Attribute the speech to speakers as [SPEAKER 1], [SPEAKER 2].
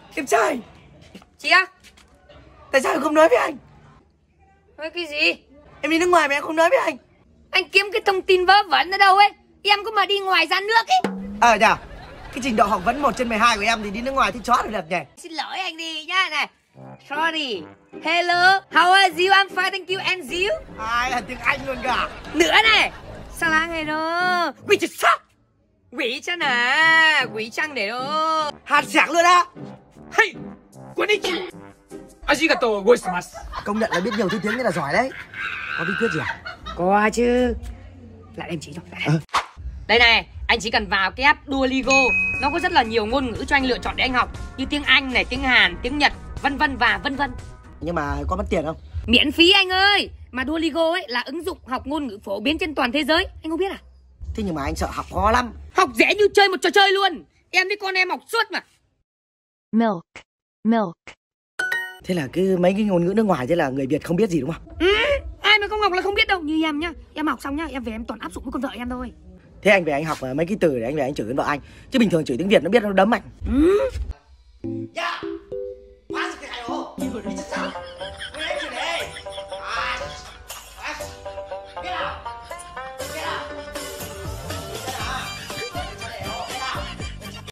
[SPEAKER 1] Em trai.
[SPEAKER 2] Chị á?
[SPEAKER 1] Tại sao em không nói với anh?
[SPEAKER 2] Nói cái gì?
[SPEAKER 1] Em đi nước ngoài mà em không nói với anh.
[SPEAKER 2] Anh kiếm cái thông tin vớ vẩn ở đâu ấy? Em có mà đi ngoài ra nước ấy.
[SPEAKER 1] Dạ. Cái trình độ học vấn 1/12 của em thì đi nước ngoài thì chót được nhỉ.
[SPEAKER 2] Xin lỗi anh đi nhá này. Sorry. Hello, how are you? I'm fine, thank you. And you?
[SPEAKER 1] Ai là tiếng Anh luôn cả.
[SPEAKER 2] Nữa này. 사랑해요. Quỷ chết sắc. Quỷ chăng à? Quỷ chăng để đâu?
[SPEAKER 1] Hạt sảng luôn á.
[SPEAKER 3] Hey, konnichiwa. Arigatou gozaimasu.
[SPEAKER 1] Công nhận là biết nhiều thứ tiếng nên là giỏi đấy. Có bí quyết gì à?
[SPEAKER 2] Có chứ. Lại em chỉ cho. Đây này, anh chỉ cần vào cái app Duolingo. Nó có rất là nhiều ngôn ngữ cho anh lựa chọn để anh học. Như tiếng Anh này, tiếng Hàn, tiếng Nhật, vân vân và vân vân.
[SPEAKER 1] Nhưng mà có mất tiền không?
[SPEAKER 2] Miễn phí anh ơi. Mà Duolingo ấy là ứng dụng học ngôn ngữ phổ biến trên toàn thế giới. Anh không biết à?
[SPEAKER 1] Thế nhưng mà anh sợ học khó lắm.
[SPEAKER 2] Học dễ như chơi một trò chơi luôn. Em với con em học suốt mà.
[SPEAKER 4] Milk.
[SPEAKER 1] Thế là cứ mấy cái ngôn ngữ nước ngoài thế là người Việt không biết gì đúng không?
[SPEAKER 2] Ai mà không học là không biết đâu. Như em nhá. Em học xong nhá, em về em toàn áp dụng với con vợ em thôi.
[SPEAKER 1] Thế anh về anh học mấy cái từ để anh về anh chửi con vợ anh. Chứ bình thường chửi tiếng Việt nó biết nó đấm anh.